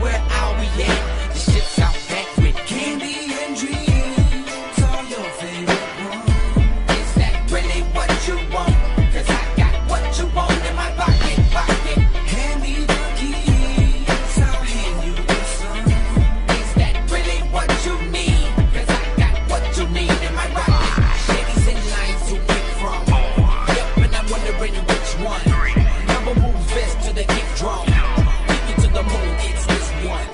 where are we at? The ship's out back with candy and dreams. All your favorite ones. Is that really what you want? Cause I got what you want in my pocket. Hand me the keys, I'll hand you the sun. Is that really what you need? Cause I got what you need in my pocket. Ladies in line to pick from. Yep, and I'm wondering which one. Number move fist to the kick drum. Take you to the moon, it's this one.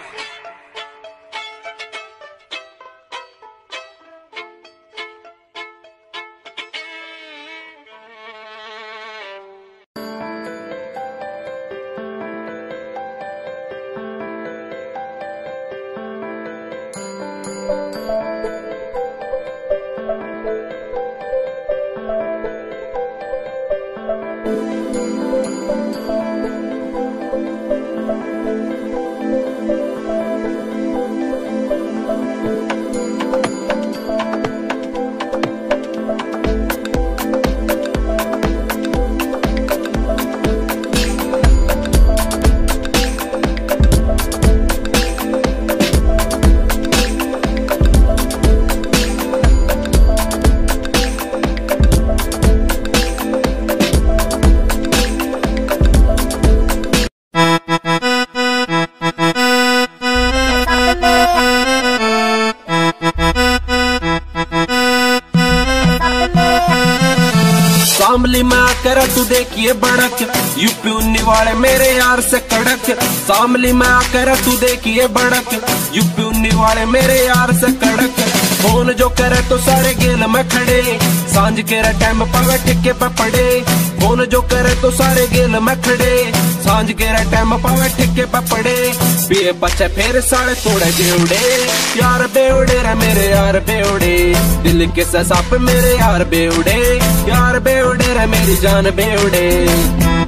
सामली में आकर तू देखिए बड़क, UP उन्नी वाले मेरे यार से कड़क। सामली में आकर तू देखिए बड़क, यूपी उन्नी वाले मेरे यार से कड़क। फोन जो करे तो सारे गेल में खड़े, सांझ के टाइम पावे टिक्के पे पड़े। फोन जो करे तो सारे गेल में खड़े, सांझ के टाइम पावे टिक्के पे पड़े। पिए बच्चे फिर साढ़े तोड़े बेवड़े, यार बेवड़े रे मेरे यार बेवड़े। दिल के ससाप मेरे यार बेवड़े, यार बेवड़े रे मेरी जान बेवड़े।